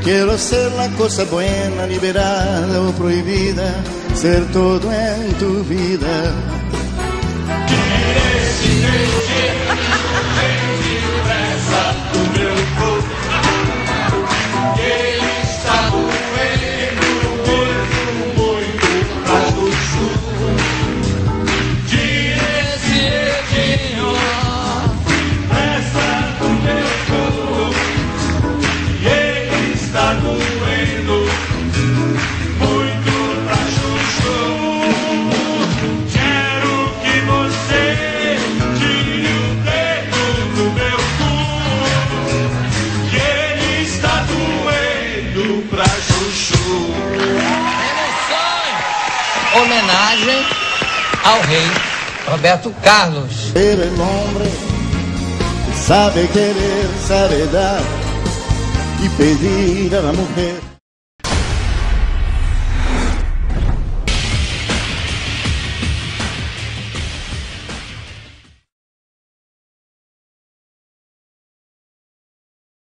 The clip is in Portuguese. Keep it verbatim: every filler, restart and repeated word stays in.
Quiero ser la cosa buena, liberada o prohibida, ser todo en tu vida. Homenagem ao rei Roberto Carlos. Pero el hombre sabe querer, sabe dar y pedir a la mujer.